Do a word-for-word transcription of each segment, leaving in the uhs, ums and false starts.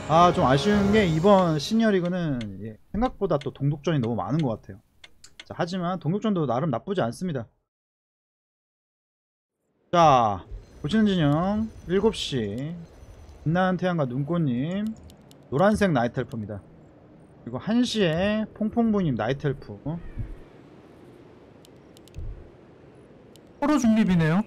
아, 좀 아쉬운 게 이번 시니어리그는 예, 생각보다 또 동독전이 너무 많은 것 같아요. 자, 하지만 동독전도 나름 나쁘지 않습니다. 자, 보시는 진영 일곱 시 빛나는 태양과 눈꽃님 노란색 나이트 엘프입니다. 그리고 한 시에 퐁퐁부님 나이트 엘프. 서로 중립이네요.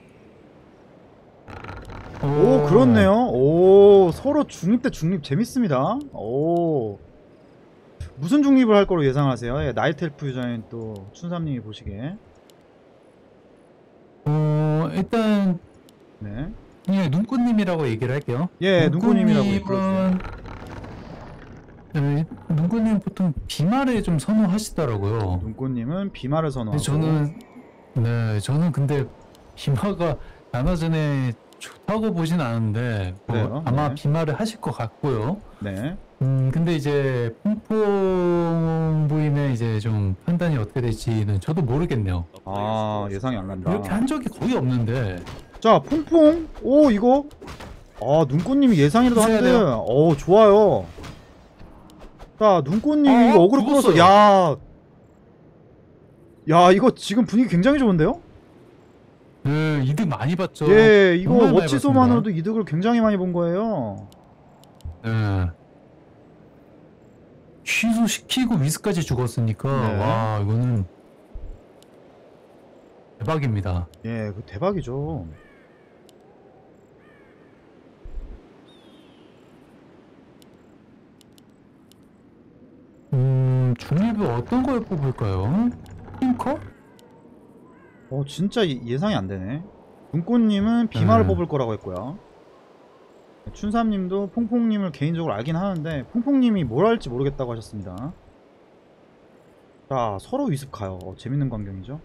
오, 그렇네요. 오, 서로 중립 대 중립 재밌습니다. 오, 무슨 중립을 할 거로 예상하세요? 예, 나이트 엘프 유저인 또 춘삼님이 보시기에. 어, 일단 네. 그냥 눈꽃님이라고 얘기를 할게요. 예, 눈꽃님이라고 눈꽃님은 불러주세요. 네, 눈꽃님 보통 비말을 좀 선호하시더라고요. 눈꽃님은 비마를 근데 선호하고. 저는 네, 저는 근데 비마가 나나 전에 좋다고 보진 않은데 뭐 그래요? 아마 네. 비말을 하실 것 같고요. 네. 음, 근데 이제 퐁퐁 부인의 이제 좀 판단이 어떻게 될지는 저도 모르겠네요. 아, 예상이 안 간다. 이렇게 한 적이 거의 없는데. 자, 퐁퐁. 오, 이거. 아, 눈꽃님이 예상이라도 해야 한데. 돼요. 어, 좋아요. 자, 눈꽃님 어, 이거 어그로 끌어서. 죽었어요. 야. 야, 이거 지금 분위기 굉장히 좋은데요? 네, 이득 많이 봤죠. 예, 이거 정말 많이 워치소만으로도 이득을 굉장히 많이 본 거예요. 봤습니다. 네. 취소시키고 위스까지 죽었으니까 네. 와 이거는 대박입니다. 예, 그 대박이죠. 음, 중립을 어떤 걸 뽑을까요? 핑커? 어, 진짜 예- 예상이 안 되네. 눈꽃님은 비마를 네. 뽑을 거라고 했고요. 춘삼님도 퐁퐁님을 개인적으로 알긴 하는데 퐁퐁님이 뭘 할지 모르겠다고 하셨습니다. 자, 서로 위습 가요. 어, 재밌는 광경이죠.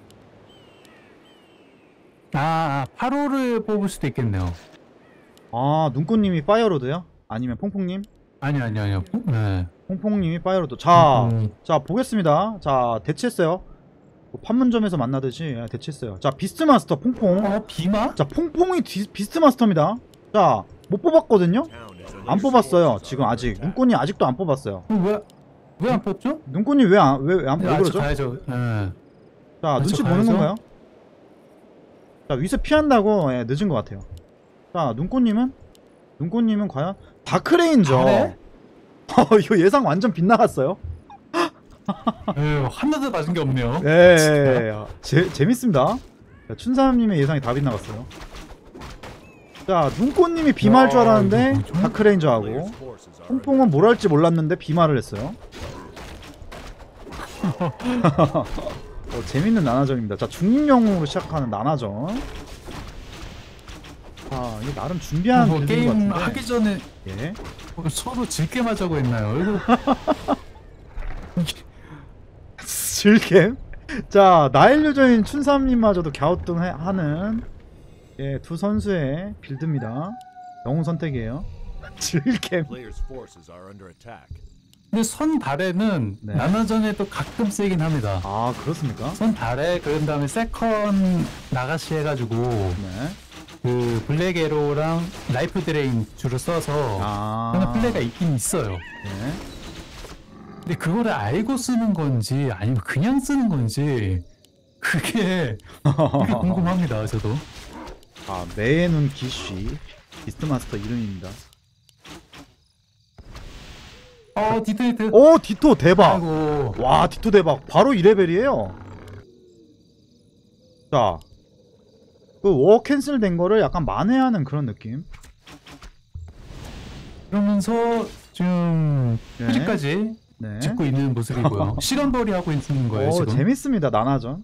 아, 아, 팔 호를 뽑을 수도 있겠네요. 아, 눈꽃님이 파이어로드요? 아니면 퐁퐁님? 아니 아니 아니요. 네. 퐁퐁님이 파이어로드. 자, 음, 자 보겠습니다. 자, 대치했어요. 뭐 판문점에서 만나듯이 예, 대치했어요. 자, 비스트마스터 퐁퐁. 어 비마? 자, 퐁퐁이 디, 비스트마스터입니다. 자, 못 뽑았거든요? 안 뽑았어요. 지금 아직. 눈꽃님 아직도 안 뽑았어요. 왜왜 안 뽑죠? 눈꽃님 왜 안, 왜, 왜, 안, 왜 아직 그러죠? 가야죠. 네. 자, 아직 눈치 보는 가야죠. 건가요? 자, 위스 피한다고 예, 늦은 것 같아요. 자, 눈꽃님은? 눈꽃님은 과연? 다크레인저! 잘해? 어, 이거 예상 완전 빗나갔어요. 네, 하나도 맞은 게 없네요. 예, 예, 예. 재, 재밌습니다. 자, 춘삼님의 예상이 다 빗나갔어요. 자, 눈꽃님이 비말 줄 야, 알았는데 이거 뭐죠? 다크레인저하고 퐁퐁은 뭘 할지 몰랐는데 비말을 했어요. 어, 재밌는 나나전입니다. 자, 중립영웅으로 시작하는 나나전. 자, 이게 나름 준비한 뭐 빌드인 것 게임 같은데. 하기 전에 예. 뭐 서로 질게 하자고 했나요? 이거 즐겜. 자, 나일 유저인 춘삼님마저도 갸우뚱하는 예, 두 선수의 빌드입니다. 영웅 선택이에요. 즐겜. 근데 선 달에는 네. 나나전에도 가끔 쓰이긴 합니다. 아, 그렇습니까? 선 달에 그런 다음에 세컨 나가시 해가지고 네. 그 블랙 에로랑 라이프 드레인 주로 써서 아. 그런 플레이가 있긴 있어요. 네. 근데 그거를 알고 쓰는 건지 아니면 그냥 쓰는 건지 그게 그게 궁금합니다. 저도. 아, 매의 눈 기쉬 비스트마스터 이름입니다. 어 디트 디트. 오, 디토 대박. 아이고. 와, 디토 대박. 바로 이 레벨이에요. 자, 그 워 캔슬 된 거를 약간 만회하는 그런 느낌. 그러면서 지금 네. 휴지까지 네. 짓고 있는 모습이고요. 실험벌이 하고 있는 거예요 오, 지금. 재밌습니다. 나나전.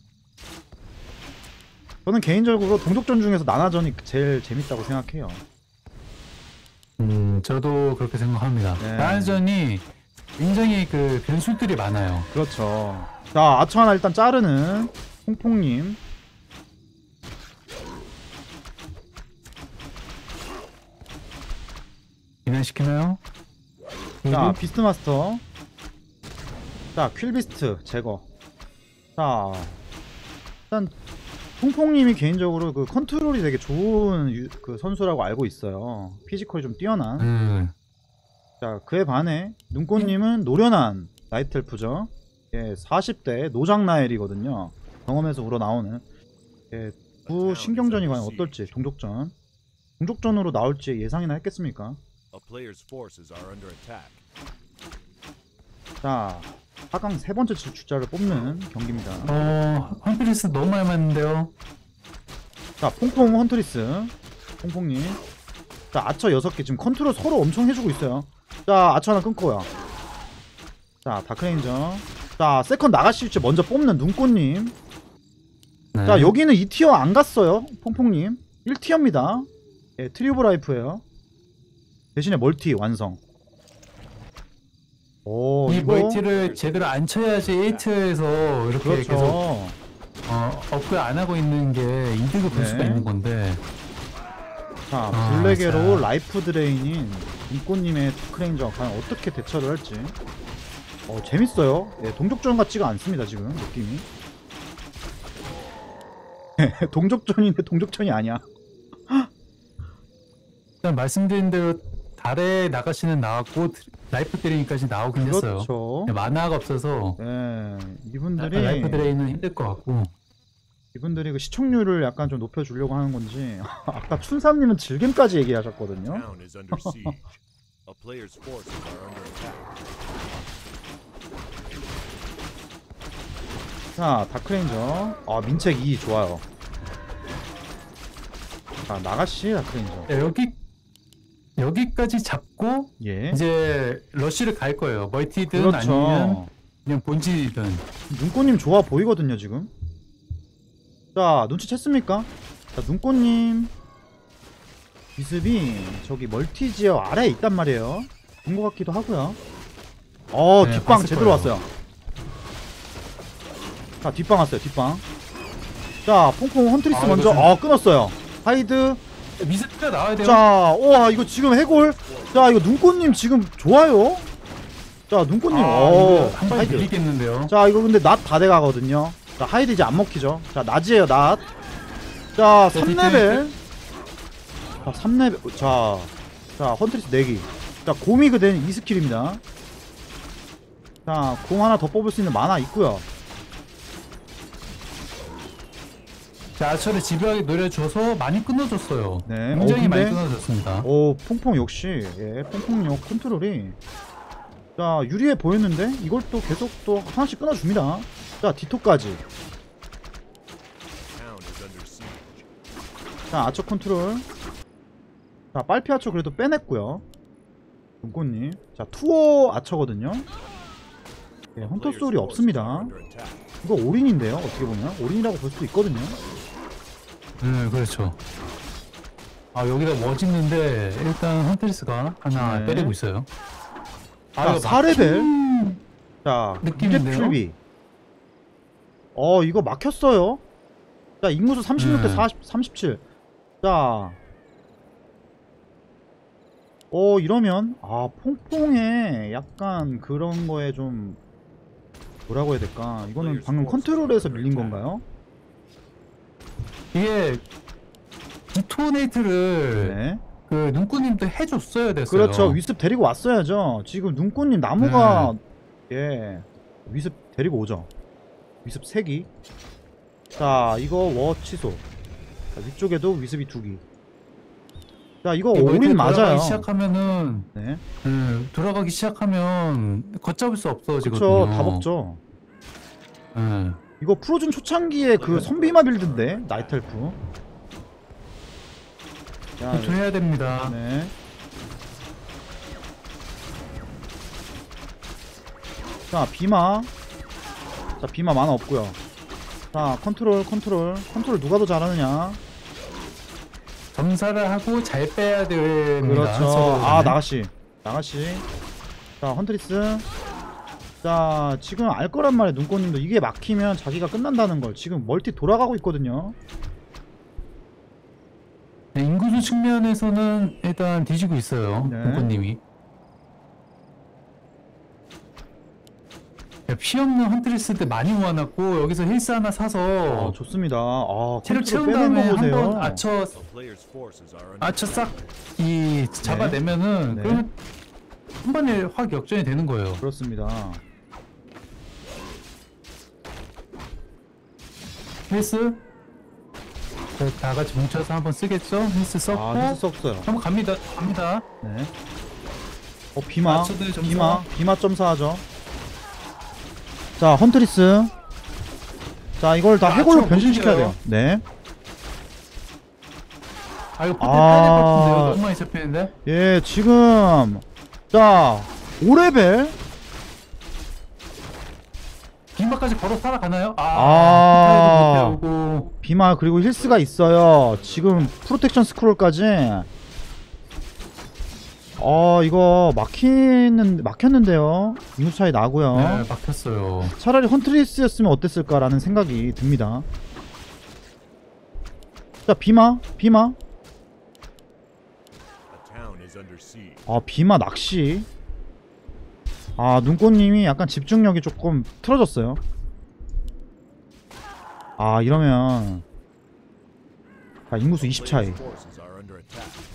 저는 개인적으로 동족전 중에서 나나전이 제일 재밌다고 생각해요. 음, 저도 그렇게 생각합니다. 네. 나나전이 굉장히 그 변수들이 많아요. 그렇죠. 자, 아처 하나 일단 자르는 퐁퐁님. 진행시키나요? 자, 비스트마스터. 자, 퀼비스트 제거. 자, 일단 퐁퐁님이 개인적으로 그 컨트롤이 되게 좋은 유, 그 선수라고 알고 있어요. 피지컬이 좀 뛰어난. 음, 자, 그에 반해 눈꽃님은 노련한 나이트 엘프죠. 예, 사십 대 노장 나엘이거든요. 경험에서 우러나오는. 예, 두 신경전이 과연 어떨지. 동족전 동족전으로 나올지 예상이나 했겠습니까? A player's forces are under attack. 자, 사 강 세 번째 주자를 뽑는 경기입니다. 어, 헌트리스 너무 많이 맞는데요. 자, 퐁퐁 헌트리스 퐁퐁님. 자, 아처 여섯 개 지금 컨트롤 서로 엄청 해주고 있어요. 자, 아처 하나 끊고요. 자, 다크레인저. 자, 세컨 나가실지 먼저 뽑는 눈꽃님. 네. 자, 여기는 이 티어 안 갔어요. 퐁퐁님 일 티어입니다. 예, 트리오브 라이프예요. 대신에 멀티 완성. 오, 이 이거 멀티를 제대로 안 쳐야지 일 티어에서 이렇게 그렇죠. 계속 어, 업글 안 하고 있는 게 이득을 볼 네. 수가 있는 건데. 자, 아, 블랙에로 자. 라이프 드레인인 눈꽃님의 다크레인저 과연 어떻게 대처를 할지. 어, 재밌어요. 예, 동족전 같지가 않습니다 지금 느낌이. 동족전인데 동족전이 아니야. 일단 말씀드린 대로 달에 나가시는 나왔고 라이프 드레인까지 나오긴 했어요. 그렇죠. 만화가 없어서 네, 약간 이분들이 라이프 드레인은 힘들 것 같고. 이분들이 그 시청률을 약간 좀 높여주려고 하는 건지. 아까 춘삼님은 질겜까지 얘기하셨거든요. Town is under siege. A player's forces are under attack. 자, 다크레인저. 아, 민책 이 좋아요. 자, 나가시 다크레인저. 네, 여기 여기까지 잡고 예. 이제 러쉬를 갈 거예요. 멀티든 그렇죠. 아니면 그냥 본진이든. 눈꽃님 좋아 보이거든요 지금. 자, 눈치챘습니까? 자, 눈꽃님 기습이 저기 멀티 지역 아래에 있단 말이에요. 본 것 같기도 하고요. 어, 네, 뒷방 봤을 제대로 거예요. 왔어요. 자, 뒷방 왔어요. 뒷방. 자, 퐁퐁 헌트리스 아, 먼저. 이거 좀- 어, 끊었어요. 하이드. 미스트가 나와야 돼요. 자, 와, 이거 지금 해골. 자, 이거 눈꽃님 지금 좋아요. 자, 눈꽃님. 아, 어, 이거 한 번에 하이드. 밀리겠는데요. 자, 이거 근데 낫 다 돼가거든요. 자, 하이드 이제 안 먹히죠. 자, 낮이에요, 낫. 자, 삼 레벨. 자, 삼 레벨. 자, 자, 헌트리스 내기. 자, 곰이 그된 이 스킬입니다. 자, 곰 하나 더 뽑을 수 있는 만화 있고요. 자, 아처를 집요하게 노려줘서 많이 끊어줬어요. 네. 굉장히 어, 근데- 많이 끊어줬습니다. 오, 퐁퐁 역시, 예, 퐁퐁력 컨트롤이. 자, 유리해 보였는데, 이걸 또 계속 또 하나씩 끊어줍니다. 자, 디토까지. Town is under siege. 자, 아처 컨트롤. 자, 빨피 아처 그래도 빼냈고요. 눈꽃님. 자, 투어 아처거든요. 예, 헌터 Player's 소울이 forces are 없습니다. under attack. 이거 올인인데요, 어떻게 보면. 올인이라고 볼 수도 있거든요. 네, 그렇죠. 아, 여기다 뭐 짓는데 일단 헌트리스가 하나 네. 때리고 있어요. 자, 이거 사 레벨. 막힌- 자, 느낌인데요? 풀비. 어, 이거 막혔어요. 자, 인구수 삼십육 대 네. 사십, 삼십칠. 자. 어, 이러면, 아, 퐁퐁에 약간 그런 거에 좀, 뭐라고 해야 될까. 이거는 방금 컨트롤에서 밀린 건가요? 이게 디토네이트를 네. 그 눈꾸님도 해줬어야 됐어요. 그렇죠. 위습 데리고 왔어야죠. 지금 눈꽃님 나무가, 네. 예. 위습 데리고 오죠. 위습 세 기. 자, 이거 워 취소. 자, 위쪽에도 위습이 두 기. 자, 이거 이거 올인 맞아요. 돌아가기 시작하면은 네. 네, 돌아가기 시작하면 걷잡을 수 없어지거든요. 그쵸, 다 먹죠. 네. 이거 프로즌 초창기에 그 선비마 빌드인데, 나이트 엘프. 자, 해야 됩니다. 네. 자, 비마. 자, 비마 만화 없고요. 자, 컨트롤, 컨트롤. 컨트롤 누가 더 잘하느냐. 점사를 하고 잘 빼야 됩니다. 그렇죠. 서로 아, 간에. 나가시. 나가시. 자, 헌트리스. 자, 지금 알 거란 말이에요, 눈꽃님도. 이게 막히면 자기가 끝난다는 걸. 지금 멀티 돌아가고 있거든요. 네, 인구수 측면에서는 일단 뒤지고 있어요. 네. 눈꽃님이. 피 없는 헌트리스 때 많이 모아놨고 여기서 힐스 하나 사서 아, 좋습니다. 아, 체력 컨트롤 채운 빼낸 다음에 거 보세요. 한번 아처 A player's forces are under 아처 싹 이 잡아내면은 네. 그러면 한 번에 확 역전이 되는 거예요. 그렇습니다. 헬스 자, 다 같이 뭉쳐서 한번 쓰겠죠? 헬스 썼고 아, 헬스 썼어요. 한번 갑니다. 갑니다. 네. 어, 비마. 맞춰도 점수. 비마. 비마 점사 하죠. 자, 헌트리스. 자, 이걸 다 아, 해골로 저 변신시켜야 못이에요. 돼요. 네. 아 이거 포텐 아. 타야 될 것 같은데요. 너무 많이 잡히는데. 예, 지금. 자, 오 레벨. 빈바까지 걸어 살아가나요? 아, 아. 못 태우고. 비마, 그리고 힐스가 있어요. 지금 프로텍션 스크롤까지. 어, 이거 막히는, 막혔는데요. 인구 차이 나고요. 네, 막혔어요. 차라리 헌트리스였으면 어땠을까라는 생각이 듭니다. 자, 비마, 비마. A town is under siege. 아, 비마 낚시. 아, 눈꽃님이 약간 집중력이 조금 틀어졌어요. 아, 이러면 아, 인구수 이십 차이. Players' forces are under attack.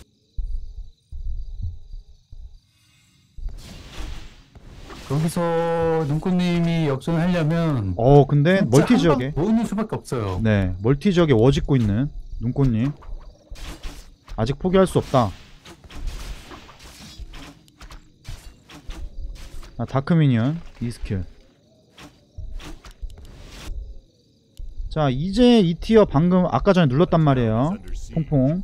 여기서 눈꽃님이 역전을 하려면 어, 근데 진짜 멀티 한 지역에 방 모으는 수밖에 없어요. 네, 멀티 지역에 워짓고 있는 눈꽃님. 아직 포기할 수 없다. 아, 다크미니언 이 스킬. 자, 이제 이 티어 방금 아까 전에 눌렀단 말이에요. Under siege. 퐁퐁.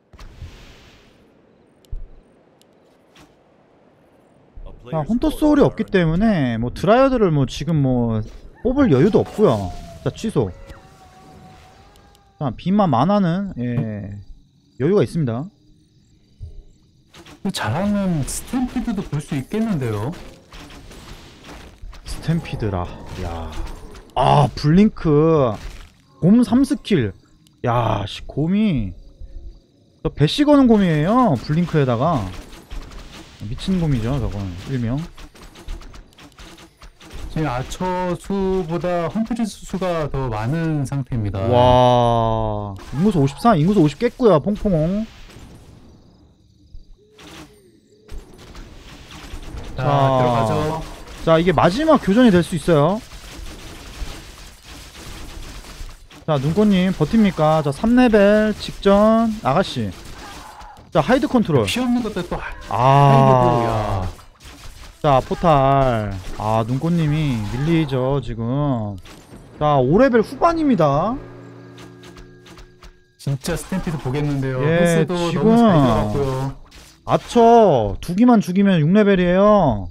A 자, player's 헌터 forces 소울이 are 없기 under 때문에 뭐 드라이어드를 뭐 지금 뭐 뽑을 여유도 없고요. 자, 취소. 자, 비마 만화는 예, 여유가 있습니다. 잘하는 스탬피드도 볼 수 있겠는데요. 스탬피드라. 야. 아, 블링크. 곰 삼 스킬. 야, 씨, 곰이 저 배시 거는 곰이에요. 블링크에다가. 미친 곰이죠, 저건. 일명. 지금 아처 수보다 헌트리스 수가 더 많은 상태입니다. 와. 인구수 오십사, 인구수 오십 깼고요. 퐁퐁. 자, 자. 들어가죠. 자, 이게 마지막 교전이 될 수 있어요. 자, 눈꽃님 버팁니까? 자, 삼 레벨 직전 아가씨. 자, 하이드 컨트롤. 피 없는 것도 또 아. 자, 포탈. 아, 눈꽃님이 밀리죠, 지금. 자, 오 레벨 후반입니다. 진짜 스탬피드 보겠는데요. 예, 헬스도 지금 너무 잘 들어갔고요. 아처 두 기만 죽이면 육 레벨이에요.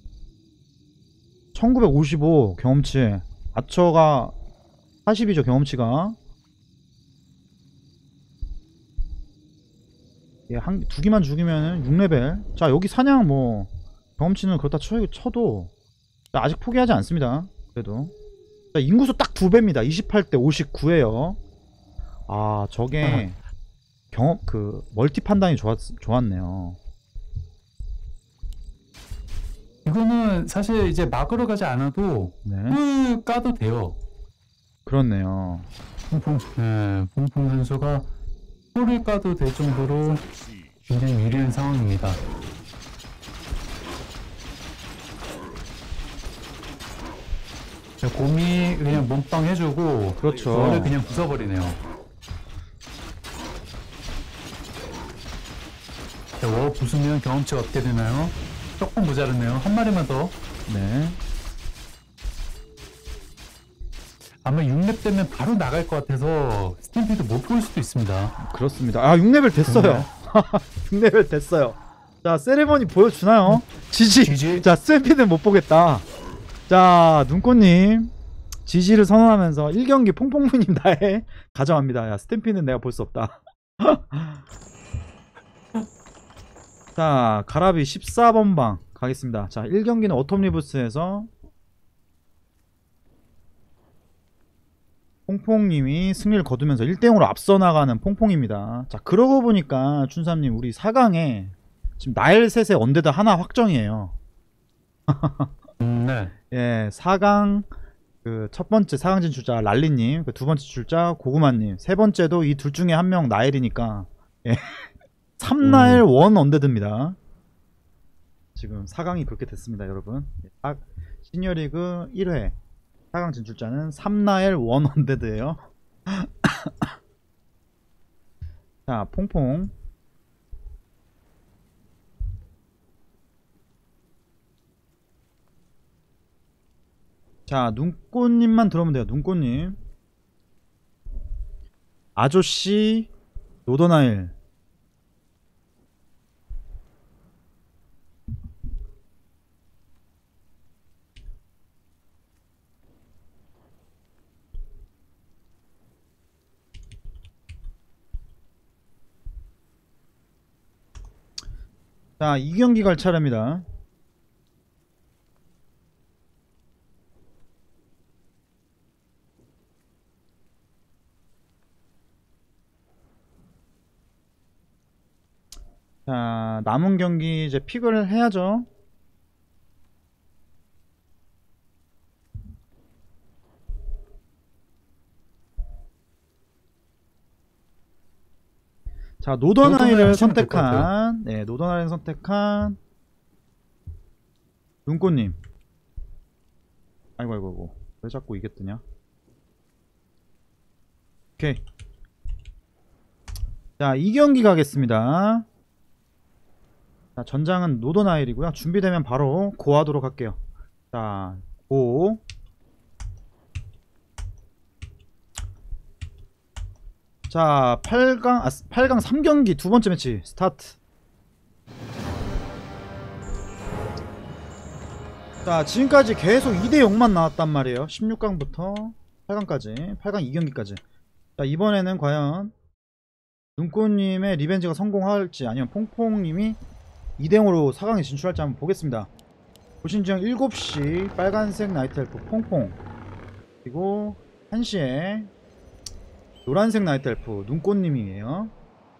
천구백오십오 경험치. 아처가 사십이죠, 경험치가. 예, 한, 두 기만 죽이면 육 레벨. 자, 여기 사냥 뭐 경험치는 그렇다 쳐, 쳐도 자, 아직 포기하지 않습니다. 그래도 자, 인구수 딱 두 배입니다. 이십팔 대 오십구에요. 아, 저게 경험 그 멀티 판단이 좋았, 좋았네요. 이거는 사실 이제 막으러 가지 않아도 네, 꿀 까도 돼요. 그렇네요. 퐁퐁, 네, 퐁퐁 선수가 꿀을 까도 될 정도로 under siege. 굉장히 유리한 상황입니다. 자, 곰이 그냥 몸빵 해주고 그렇죠. 저를 그냥 부숴버리네요. 자, 워 부수면 경험치가 어떻게 되나요? 조금 모자르네요. 한 마리만 더. 네. 아마 육 렙 되면 바로 나갈 것 같아서 스탬피드 못 볼 수도 있습니다. 그렇습니다. 아, 육 레벨 됐어요. 육 레벨 됐어요. 자, 세레머니 보여주나요? 지지. 지지. 자, 스탬피드는 못 보겠다. 자, 눈꽃님 지지를 선언하면서 일 경기 퐁퐁무님 나에 가져갑니다. 야, 스탬피드는 내가 볼 수 없다. 자, 가라비 십사 번 방 가겠습니다. 자, 일 경기는 어텀 리브스에서 퐁퐁님이 승리를 거두면서 일 대 영으로 앞서 나가는 퐁퐁입니다. 자, 그러고 보니까 춘삼님 우리 사 강에 지금 나일셋의 언데드 하나 확정이에요. 음, 네. 예, 사 강 그 첫 번째 사 강 진출자 랄리님, 그 두 번째 출자 고구마님, 세 번째도 이 둘 중에 한 명 나일이니까 예, 삼 나일 원 언데드입니다. 지금 사 강이 그렇게 됐습니다, 여러분. 아, 시니어리그 일 회 사 강 진출자는 삼나엘 원언데드예요. 자, 퐁퐁. 자, 눈꽃님만 들어오면 돼요. 눈꽃님. 아저씨 노더나일. 자, 이 경기 갈 차례입니다. 자, 남은 경기 이제 픽을 해야죠. 자, 노던아이를 하시면 될것 선택한, 네, 노던아이를 선택한 눈꽃님. 아이고, 아이고, 아이고. 왜 자꾸 이게 뜨냐? 오케이. 자, 이 경기 가겠습니다. 자, 전장은 노던아일이고요. 준비되면 바로 고하도록 할게요. 자, 고. 자, 팔 강, 아, 팔 강 삼 경기 두 번째 매치 스타트. 자, 지금까지 계속 이 대 영만 나왔단 말이에요. 십육 강부터 팔 강까지, 팔 강 이 경기까지. 자, 이번에는 과연 눈꽃님의 리벤지가 성공할지 아니면 퐁퐁님이 이 대 영으로 사 강에 진출할지 한번 보겠습니다. 보신 지형 일곱 시 빨간색 나이트 엘프 퐁퐁, 그리고 한 시에 노란색 나이트 엘프 눈꽃님이에요.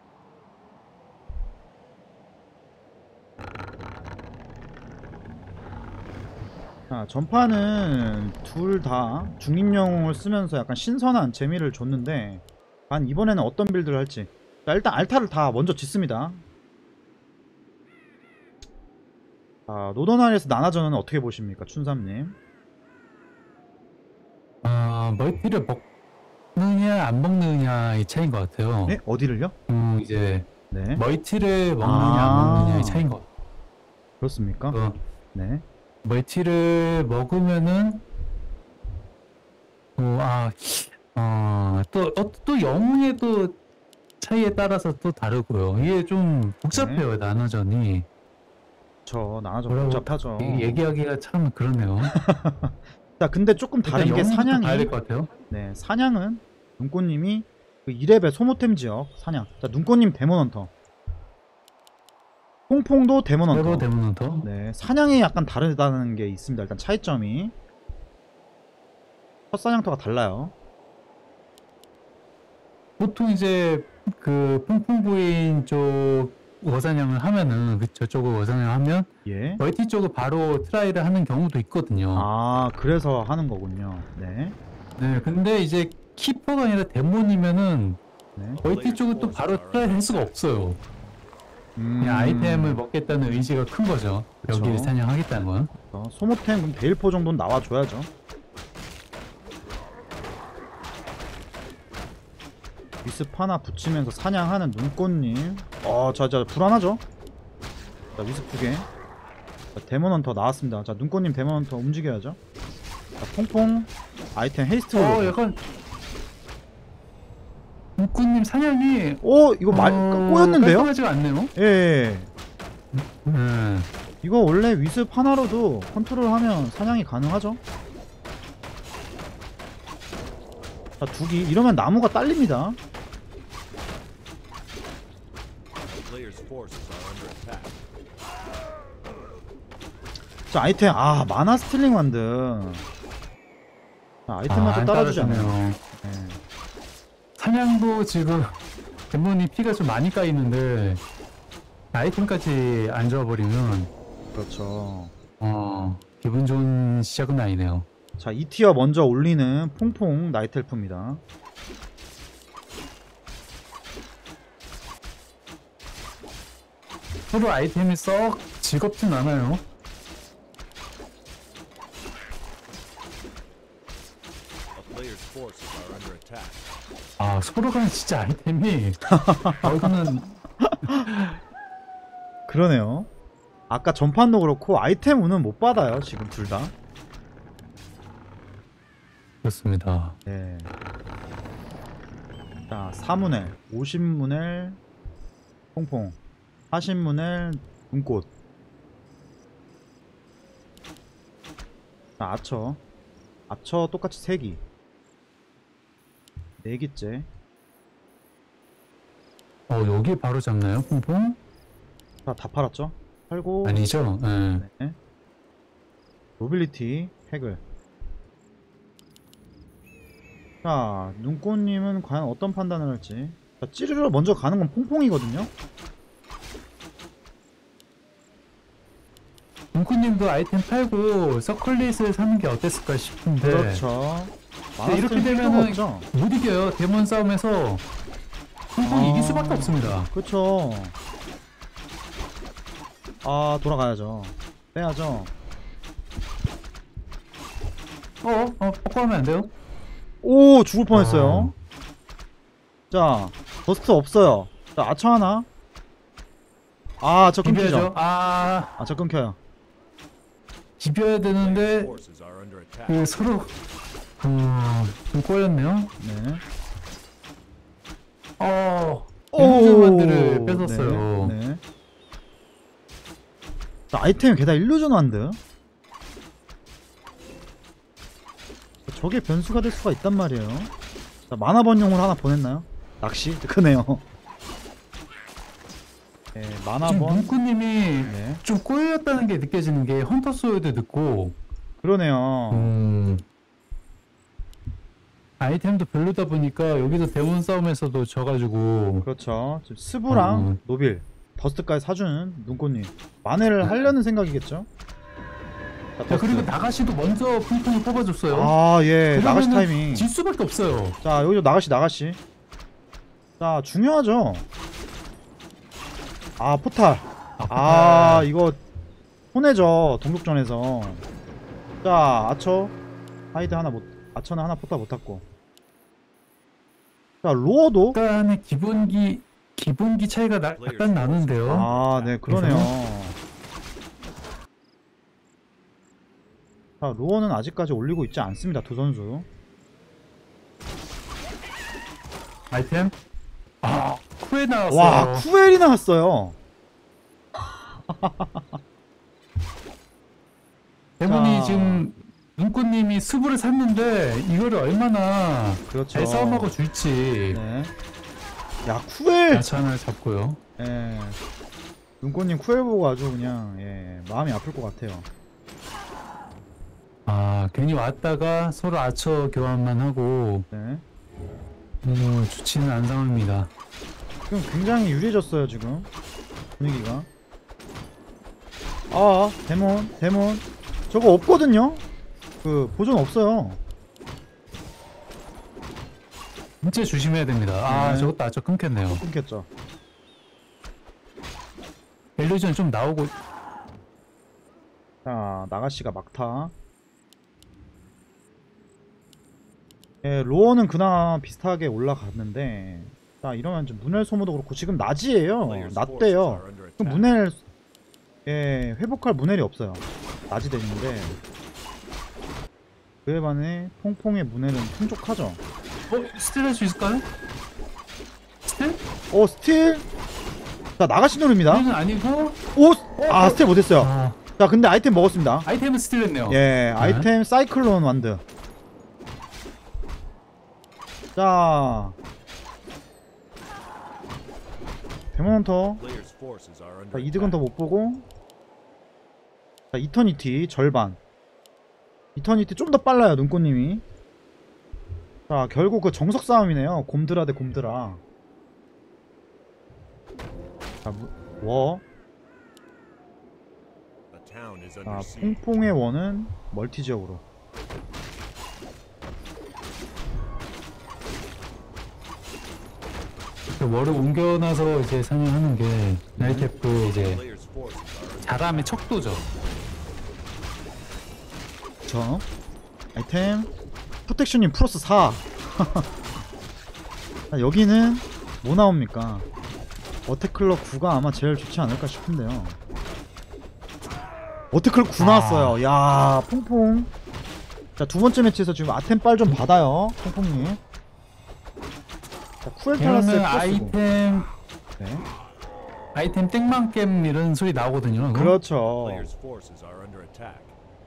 자, 전파는 둘 다 중립영웅을 쓰면서 약간 신선한 재미를 줬는데 반 이번에는 어떤 빌드를 할지. 자, 일단 알타를 다 먼저 짓습니다. 자, 노던아일에서 나나전은 어떻게 보십니까, 춘삼님? 아, 멀티를 먹느냐 안 먹느냐의 차이인 것 같아요. 네? 어디를요? 음, 이제 네. 멀티를 먹느냐 아. 안 먹느냐의 차이인 것 같아요. 그렇습니까? 어, 네. 멀티를 먹으면은 또, 아, 어, 또, 어, 또 영웅의 또 차이에 따라서 또 다르고요. 이게 좀 복잡해요, 나눠전이. 저 나나전 뭐라고 복잡하죠. 이- 얘기하기가 참 그러네요. 자, 근데 조금 다른 게 일단 영웅부터 봐야 사냥이. 될 것 같아요. 네, 사냥은 눈꽃님이 그 이 렙의 소모템 지역 사냥. 자, 눈꽃님 데몬헌터. 퐁퐁도 데몬헌터. 서로 데몬헌터. 네, 사냥이 약간 다르다는 게 있습니다. 일단 차이점이. 첫 사냥터가 달라요. 보통 이제 그 퐁퐁 부인 쪽 어사냥을 하면은 그 저쪽을 어사냥 하면 예. 멀티 쪽을 바로 트라이를 하는 경우도 있거든요. 아, 그래서 하는 거군요. 네. 네, 근데 이제 키퍼가 아니라 데몬이면은 네. 멀티 쪽은 또 바로 트라이 할 수가 없어요. 음, 그냥 아이템을 먹겠다는 의지가 큰 거죠. 그쵸. 여기를 사냥하겠다는 건. 어, 소모템 그럼 데일포 정도는 나와줘야죠. 위습 하나 붙이면서 사냥하는 눈꽃님. 어, 자, 자, 불안하죠? 자, 위습 두 개. 자, 데몬헌터 나왔습니다. 자, 눈꽃님 데몬헌터 움직여야죠. 자, 퐁퐁 아이템 헤이스트. 어, 약간 문구님 사냥이 오, 이거 말 어, 꼬였는데요? 깔끔하지가 않네요. 예, 예. 네. 이거 원래 위습 하나로도 컨트롤하면 사냥이 가능하죠. 자, 두기 이러면 나무가 딸립니다. The player's forces are under attack. 자, 아이템. 아, 마나 스틸링 완드. 자, 아이템만 또 안 따라주지 따라주네요. 않아요. 네. 사냥도 지금 데몬이 피가 좀 많이 까이는데 아이템까지 안 줘버리면 그렇죠. 어 기분 좋은 시작은 아니네요. 자, 이 티어 먼저 올리는 퐁퐁 나이트 엘프입니다. 서로 아이템이 썩 즐겁진 않아요. A player's forces are under attack. 아 서로 간에 진짜 아이템이 어, 이거는 그러네요. 아까 전판도 그렇고 아이템 운은 못 받아요 지금 둘 다. 그렇습니다. 네. 자, 사문엘, 오십문엘, 퐁퐁, 사십문엘, 눈꽃. 자, 아처. 아처 똑같이 세 기. 네 기째. 어 여기 바로 잡나요, 퐁퐁? 자, 다 팔았죠? 팔고. 아니죠? 예. 네. 노빌리티, 핵을. 자, 눈꽃님은 과연 어떤 판단을 할지. 자, 찌르러 먼저 가는 건 퐁퐁이거든요? 뭉쿠님도 아이템 팔고 서클릿을 사는 게 어땠을까 싶은데 그렇죠. 근데 이렇게 많았을 필요가 되면은 없죠. 못 이겨요. 데몬 싸움에서 퐁퐁이 아. 이길 수밖에 없습니다. 그쵸. 아, 돌아가야죠. 빼야죠. 어? 어? 뽀뽀하면 안 돼요? 오, 죽을 뻔했어요. 어. 자, 버스트 없어요. 자, 아처 하나. 아, 저 비벼야죠. 끊기죠. 아 아, 저 끊겨요. 비벼야 되는데 Forces are under attack. 그 서로 음, 좀 꼬였네요. 네. 어 오, 일루전만들을 뺏었어요. 네. 네. 자, 아이템 게다가 일루전 완드. 저게 변수가 될 수가 있단 말이에요. 자, 만화 번용으로 하나 보냈나요? 낚시? 크네요. 네, 만화 지금 번. 뭉쿠님이 네. 좀 꼬였다는 게 느껴지는 게 헌터 소요도 늦고 그러네요. 음, 아이템도 별로다 보니까 여기서 데몬 싸움에서도 져가지고 그렇죠. 지금 스브랑 음. 노빌, 버스트까지 사주는 눈꽃님. 만회를 하려는 생각이겠죠? 자, 야, 버스트. 그리고 나가시도 먼저 퐁퐁을 뽑아줬어요. 아, 예. 나가시 그러면은 타이밍. 질 수밖에 없어요. 자, 여기도 나가시, 나가시. 자, 중요하죠. 아, 포탈. 아, 이거 손해죠. 동족전에서. 자, 아처. 하이드 하나 못, 아처는 하나 포탈 못 탔고. 자, 로어도. 약간의 기본기 기본기 차이가 나, 약간 나는데요. 아, 네, 그러네요. 자, 로어는 아직까지 올리고 있지 않습니다. 두 선수. 아이템? 아, 쿠에 나왔어요. 와, 쿠엘이 나왔어요. 데몬이 자. 지금 눈꽃님이 수부를 샀는데 이거를 얼마나 그렇죠. 잘 싸움하고 줄지. 네. 야, 쿠엘. 야채 하나를 잡고요. 예. 눈꽃님 쿠엘 보고 아주 그냥 예, 마음이 아플 것 같아요. 아, 괜히 왔다가 서로 아처 교환만 하고 네. 음, 좋지는 않은 상황입니다. 지금 굉장히 유리해졌어요 지금 분위기가. 아, 데몬, 데몬. 저거 없거든요. 그 보존 없어요. 진짜 조심해야 됩니다. 아, 네. 저것도 아처 끊겼네요. 끊겼죠. 벨루전 좀 나오고 자, 나가씨가 막타. 예, 로어는 그나마 비슷하게 올라갔는데, 자, 이러면 좀 문헬 소모도 그렇고 지금 낮이에요. Players' forces 낮대요. are under 그럼 attack. 문헬 예, 회복할 문헬이 없어요. 낮이 되는데 그에 반해 퐁퐁의 문헬은 풍족하죠. 어? 스틸 할 수 있을까요? 스틸? 어, 스틸. 자, 나가시 노립니다. 스틸은 아니고 오, 아, 스틸 못했어요. 아, 자, 근데 아이템 먹었습니다. 아이템은 스틸했네요. 예, 아이템 사이클론 완드. 자, 데몬헌터. Players' forces are under 자, 이득은 attack. 더 못 보고. 자, 이터니티 절반. 이터니티 좀 더 빨라요, 눈꽃님이. 자, 결국 그 정석 싸움이네요. 곰드라 대 곰드라. 자, 무- 워. A town is 자, under siege. 퐁퐁의 원은 멀티 지역으로. 그 월을 옮겨놔서 이제 사냥하는 게 나이테프 이제 Players' forces are under 바람의 척도죠. 저 아이템 프로텍션님 플러스 사. 자, 여기는 뭐 나옵니까? 어테클러 구가 아마 제일 좋지 않을까 싶은데요. 어테클러 구 아. 나왔어요. 야, 퐁퐁. 자, 두 번째 매치에서 지금 아템빨 좀 받아요, 퐁퐁님. 자, 쿠엘 팔라스의 그러면 플러스고. 아이템 네. 아이템 땡망겜 이런 소리 나오거든요. 그거? 그렇죠. Players' forces are under attack.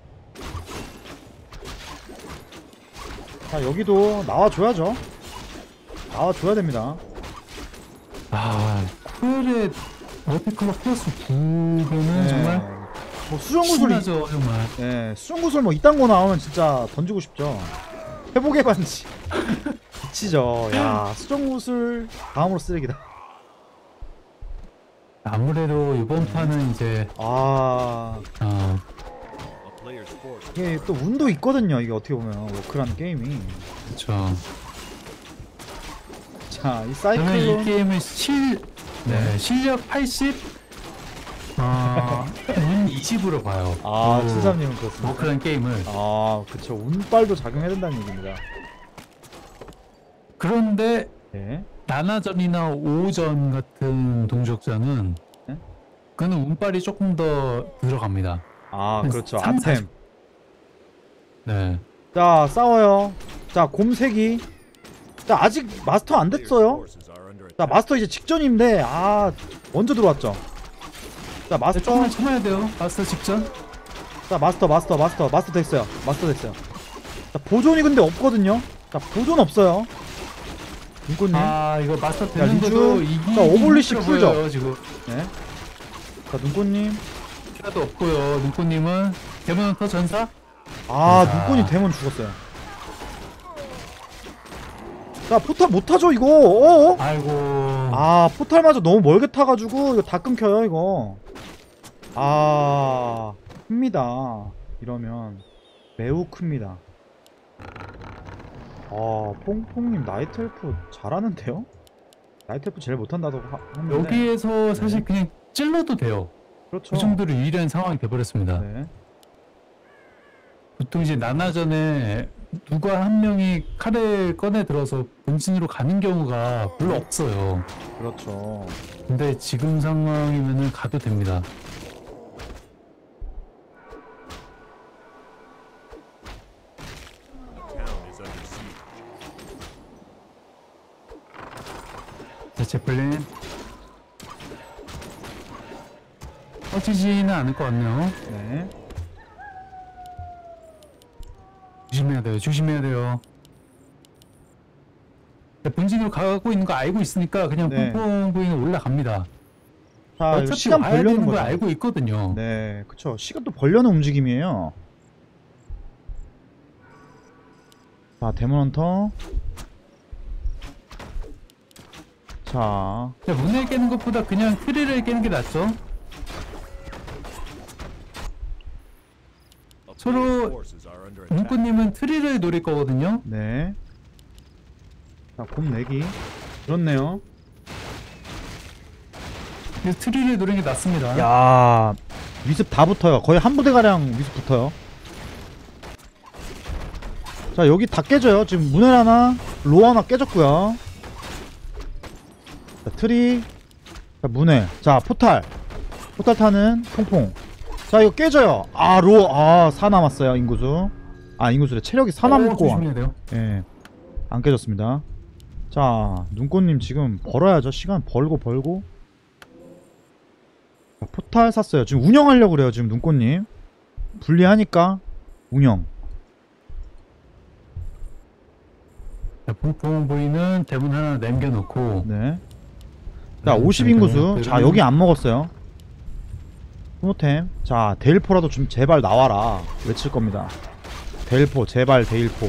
자, 여기도 나와줘야죠. 나와줘야 됩니다. 아, 쿠엘의 어테클러 플러스 구는 네. 정말 뭐 수정구슬이 신나죠, 정말. 네, 수정구슬 뭐 이딴 거 나오면 진짜 던지고 싶죠. 회복의 반지. 미치죠. 야, 수정구슬 다음으로 쓰레기다. 아무래도 이번 판은 이제 아, 어, A player's force 이게 또 운도 있거든요. 이게 어떻게 보면 워크라는 게임이. 그렇죠. 자, 이 저는 이 사이클론. 게임을 실 네, 실력 팔십, 어, 운 이십으로 봐요. 아, 그 칠삼님은 그렇습니다. 워크라는 게임을. 아, 그쵸. 운빨도 작용해야 된다는 얘기입니다. 그런데 네. 나나전이나 오전 같은 동족자는 네? 그는 운빨이 조금 더 들어갑니다. 아, 그렇죠. 삼, 아템. 사십. 네. 자, 싸워요. 자, 곰색이. 자, 아직 마스터 안 players' 됐어요. forces are under 자, attack. 마스터 이제 직전인데, 아, 먼저 들어왔죠. 자, 네, 마스터. 조금만 참아야 돼요. 마스터 직전. 자, 마스터, 마스터, 마스터, 마스터 됐어요. 마스터 됐어요. 자, 보존이 근데 없거든요. 자, 보존 없어요. 눈꽃님. 아, 이거 마스터 자, 되는데도 리주. 이기 자, 오블리시 힘들어 풀죠. 보여요, 지금. 네. 자, 눈꽃님. 필요도 없고요. 눈꽃님은 데몬헌터 전사. 아, 자. 눈꽃님 데몬 죽었어요. 자, 포탈 못하죠, 이거. 어어? 아이고. 아, 포탈마저 너무 멀게 타가지고, 이거 다 끊겨요, 이거. 아, 큽니다. 이러면. 매우 큽니다. 아, 퐁퐁님 나이트 엘프 잘하는데요? 나이트 엘프 제일 못한다고 하, 하는데. 여기에서 사실 그냥 찔러도 돼요. 그렇죠. 그 정도로 유리한 상황이 돼버렸습니다. 네. 보통 이제 나나전에 누가 한 명이 칼을 꺼내 들어서 본진으로 가는 경우가 별로 없어요. 그렇죠. 근데 지금 상황이면은 가도 됩니다. The town is under siege. 자, 제플린. 꺼지지는 않을 것 같네요. 네. 조심해야 돼요. 조심해야 돼요. 본진으로 가고 있는 거 알고 있으니까 그냥 네. 퐁퐁 부인은 올라갑니다. 자, 이거 어차피 시간 와야 벌려는 되는 걸 거죠. 알고 있거든요. 네, 그쵸. 시간 또 벌려는 움직임이에요. 자, 데몬헌터. 자, 자, 문을 깨는 것보다 그냥 트리를 깨는 게 낫죠. A 서로 player's forces are under attack. 눈꽃님은 트리를 노릴 거거든요. 네. 자, 곰 내기. 그렇네요. 그래서 트리를 노리는 게 낫습니다. 야, 위습 다 붙어요. 거의 한 부대가량 위습 붙어요. 자, 여기 다 깨져요. 지금 문엘 하나, 로 하나 깨졌고요. 자, 트리. 자, 문엘. 자, 포탈. 포탈 타는 퐁퐁. 자, 이거 깨져요. 아, 로. 아, 사 남았어요. 인구수. 아, 인구수래. 체력이 사 어, 남고. 조심해야 돼요. 예. 안 깨졌습니다. 자, 눈꽃님 지금 벌어야죠. 시간 벌고 벌고. 자, 포탈 샀어요. 지금 운영하려고 그래요. 지금 눈꽃님. 불리하니까 운영. 자, 퐁퐁 보이는 대문 하나 남겨놓고. 네. 자, 네, 오십 네, 인구수. 네, 자, 네. 여기 안 먹었어요. 후노템. 자, 데일포라도 좀 제발 나와라. 외칠 겁니다. 데일포, 제발 데일포.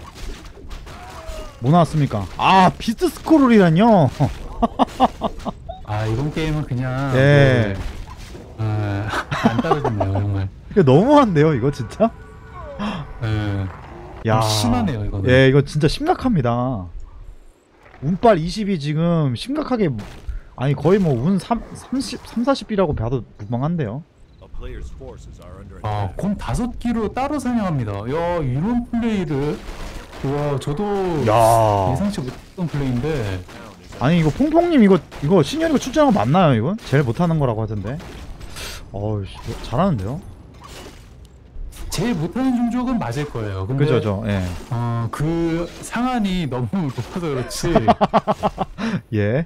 뭐 나왔습니까? 아, 비스 스코롤이란요. 아, 이번 게임은 그냥. 예. 네. 아, 안 따르겠네요, 정말. 이거 너무한데요, 이거 진짜? 예. 야, 좀 심하네요, 이거는. 예, 이거 진짜 심각합니다. 운빨 이십이 지금 심각하게, 아니 거의 뭐 운 삼, 삼십, 삼, 사십이라고 봐도 무방한데요. A player's forces are under 아, attack. 곰 다섯 기로 따로 사냥합니다. 야, 이런 플레이를. 와, 저도 야. 예상치 못했던 플레이인데. 아니 이거 퐁퐁님 이거 이거 신현이가 출전한 거 맞나요 이거? 제일 못하는 거라고 하던데. 어우 씨, 잘하는데요? 제일 못하는 종족은 맞을 거예요. 근데 그죠 저. 예. 어, 그 상한이 너무 높아서 그렇지. 예.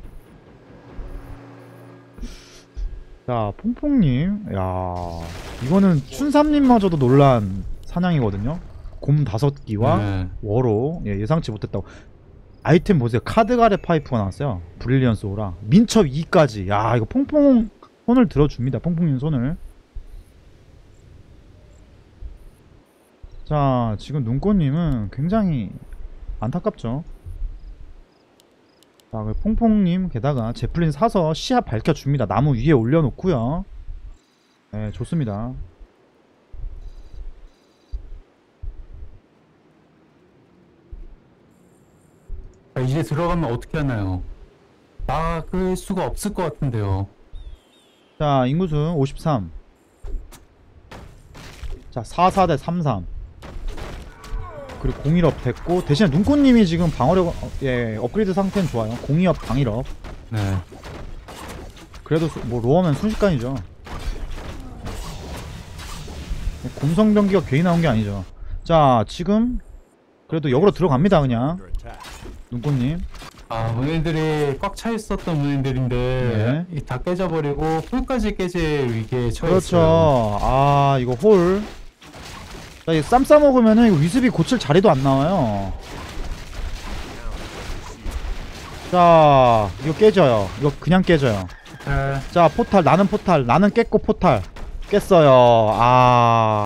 자, 퐁퐁님, 야, 이거는 춘삼님마저도 놀란 사냥이거든요. 곰 다섯 기와 네. 워로, 예, 예상치 못했다고. 아이템 보세요. 카드가레 파이프가 나왔어요. 브릴리언스 오라. 민첩 이까지. 야, 이거 퐁퐁 손을 들어줍니다. 퐁퐁님 손을. 자, 지금 눈꽃님은 굉장히 안타깝죠. 자, 그 퐁퐁님 게다가 제플린 사서 시야 밝혀줍니다. 나무 위에 올려놓고요. 네, 좋습니다. 아, 이제 들어가면 어떻게 하나요? 막을 수가 없을 것 같은데요. 자, 인구수 오십삼. 자, 사십사 대 삼십삼. 그리고 공일업 됐고, 대신에 눈꽃님이 지금 방어력, 어, 예, 업그레이드 상태는 좋아요. 공이업 방일업. 네. 그래도 수- 뭐 로어면 순식간이죠. 곰성병기가 괜히 나온 게 아니죠. 자, 지금 그래도 역으로 들어갑니다 그냥 Under attack. 눈꽃님. 아, 문인들이 꽉 차 있었던 문인들인데 이 다 깨져버리고 홀까지 깨질 위기에 처했어요. 그렇죠. 아, 이거 홀. 자, 이거 쌈 싸먹으면은 이거 위습이 고칠 자리도 안 나와요. 자, 이거 깨져요. 이거 그냥 깨져요. 네. 자, 포탈. 나는 포탈. 나는 깼고 포탈. 깼어요. 아.